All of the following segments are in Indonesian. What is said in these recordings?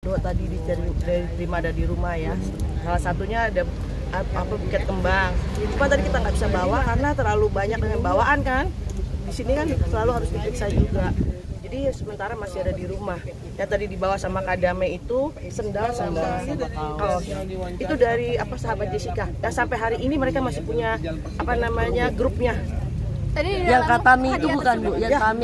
Tadi diterima ada di rumah ya. Salah satunya ada buket kembang. Cuma tadi kita nggak bisa bawa karena terlalu banyak dengan bawaan kan. Di sini kan selalu harus diperiksa juga. Jadi sementara masih ada di rumah. Yang tadi dibawa sama Kadame itu sendal sama kaos. Itu dari sahabat Jessica. Yang sampai hari ini mereka masih punya grupnya. Tadi yang Katami itu bukan Bu, yang kami.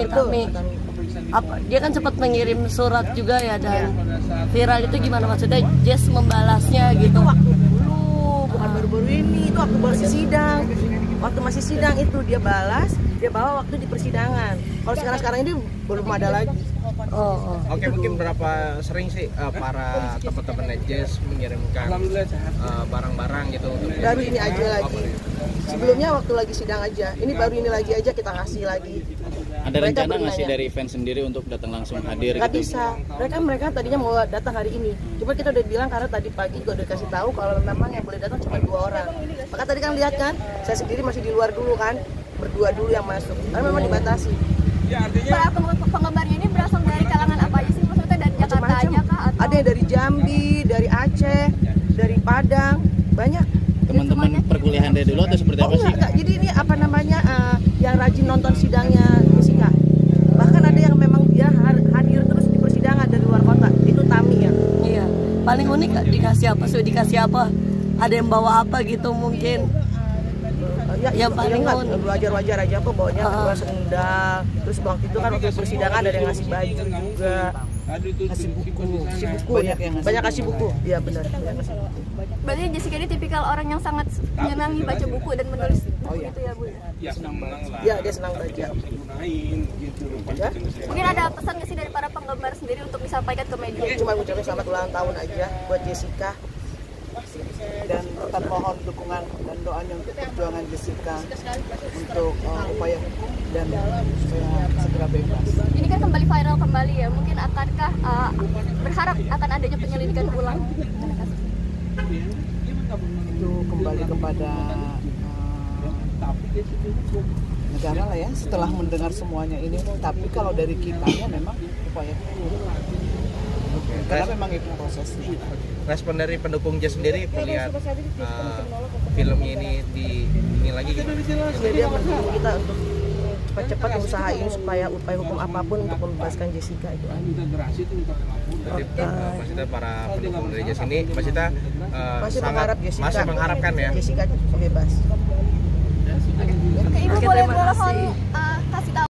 Dia kan sempat mengirim surat juga ya, dan viral itu gimana maksudnya Jess membalasnya gitu? Itu waktu dulu, bukan baru-baru ini. Itu waktu masih sidang. Waktu masih sidang itu dia balas, dia bawa waktu di persidangan. Kalau sekarang ini belum ada lagi. Oke, mungkin berapa sering sih para teman-teman Jess mengirimkan barang-barang gitu? Baru ini aja lagi. Sebelumnya waktu lagi sidang aja. Ini baru ini lagi aja kita kasih lagi. Ada rencana nggak sih dari fans sendiri untuk datang langsung hadir? Nggak gitu? bisa. Mereka tadinya mau datang hari ini. Cuma kita udah bilang karena tadi pagi juga udah kasih tahu kalau memang yang boleh datang cuma 2 orang. Maka tadi kan lihat kan, saya sendiri masih di luar dulu kan, berdua dulu yang masuk. Karena memang dibatasi. Para penggemarnya ini berasal dari kalangan apa aja sih? Maksudnya dari Jakarta aja kah? Atau... Ada yang dari Jambi, dari Aceh, dari Padang, banyak. Teman-teman perkuliahan dari dulu atau seperti apa sih? Enggak. Jadi ini yang rajin nonton sidangnya Jessica. Bahkan ada yang memang dia hadir terus di persidangan dari luar kota. Itu Tami ya. Iya. Paling unik dikasih apa? Dikasih apa? Ada yang bawa apa gitu mungkin? Ya paling wajar-wajar aja kok bawanya kedua sendal. Terus waktu itu kan waktu persidangan ada yang ngasih baju juga. Kasih buku banyak kasih buku. Iya benar, banyak kasih buku. Berarti Jessica ini tipikal orang yang sangat menyenangi baca buku dan menulis buku gitu ya Bu? Iya, dia senang baca. Ya? Mungkin ada pesan nggak sih dari para penggemar sendiri untuk disampaikan ke media? Cuma ngucapin selamat ulang tahun aja buat Jessica. Dan tetap mohon dukungan dan doanya untuk perjuangan Jessica untuk upaya hukum dan supaya segera bebas. Ini kan kembali viral kembali ya, mungkin akankah berharap akan adanya penyelidikan ulang? Itu kembali kepada negara lah ya, setelah mendengar semuanya ini. Tapi kalau dari kitanya memang upaya hukum, karena memang itu prosesnya. Respon dari pendukung Jess sendiri melihat filmnya ini lagi gimana? Dia mendukung kita untuk cepat-cepat usahain supaya upaya hukum apapun untuk membebaskan Jessica itu. Jadi maksudnya para pendukung dari Jess ini maksudnya masih mengharapkan ya Jessica bebas. Oke, Ibu boleh kasih tahu